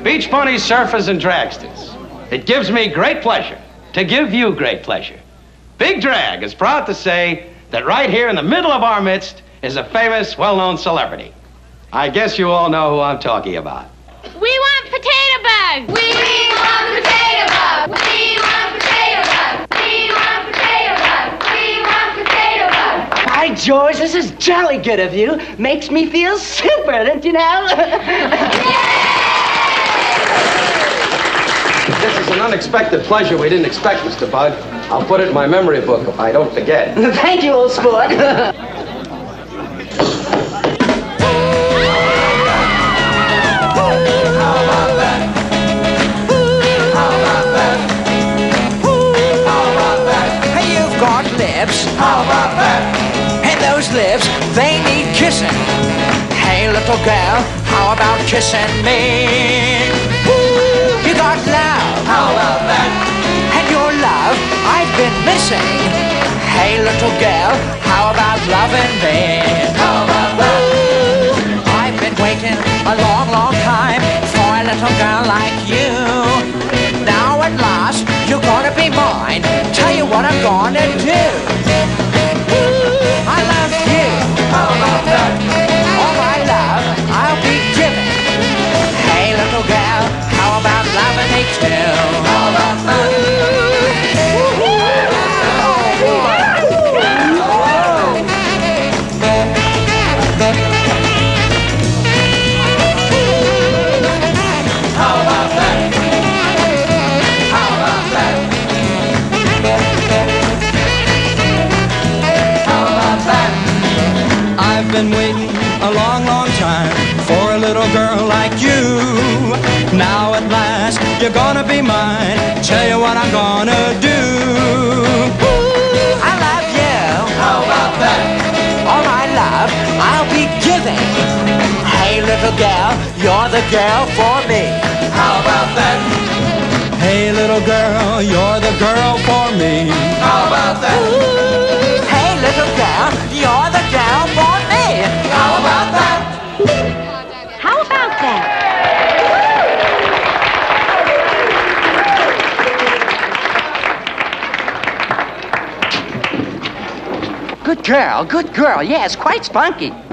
beach bunnies, surfers, and dragsters. It gives me great pleasure to give you great pleasure. Big Drag is proud to say that right here in the middle of our midst is a famous, well-known celebrity. I guess you all know who I'm talking about. We want potato bugs! We want potato bugs! We want potato bugs! We want potato bugs! We want potato bugs! By George, this is jolly good of you. Makes me feel super, don't you know? This is an unexpected pleasure we didn't expect, Mr. Bug. I'll put it in my memory book if I don't forget. Thank you, old sport. How about that? And those lips, they need kissing. Hey, little girl, how about kissing me? Woo, you got love. How about that? And your love, I've been missing. Hey, little girl, how about loving me? How about that? Ooh, I've been waiting a long, long time for a little girl like you. Now at last, you're gonna be mine. Tell you what I'm gonna do. I love you. How about that? All my love, I'll be giving. Hey, little girl, how about loving me too? How about that? I've been waiting a long, long time for a little girl like you. Now at last, you're gonna be mine. Tell you what I'm gonna do. I love you. How about that? All my love, I'll be giving. Hey, little girl, you're the girl for me. How about that? Hey, little girl, you're the girl for me. How about that? Hey, little girl, you're the girl for me. How about that? How about that? Good girl, yes, quite spunky.